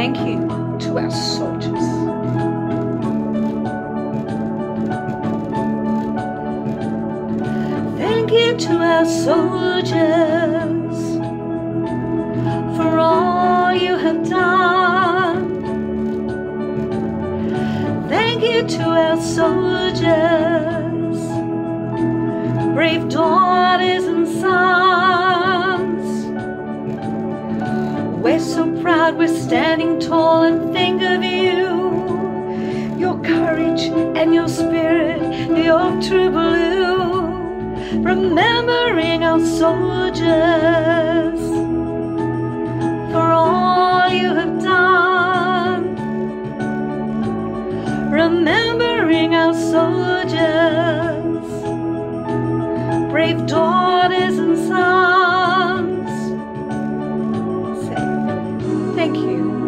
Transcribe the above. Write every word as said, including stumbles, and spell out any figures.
Thank you to our soldiers. Thank you to our soldiers for all you have done. Thank you to our soldiers, brave daughters and sons. We're so proud, we're standing tall and think of you, your courage and your spirit, your true blue. Remembering our soldiers for all you have done. Remembering our soldiers, brave daughters and sons. Say, thank you.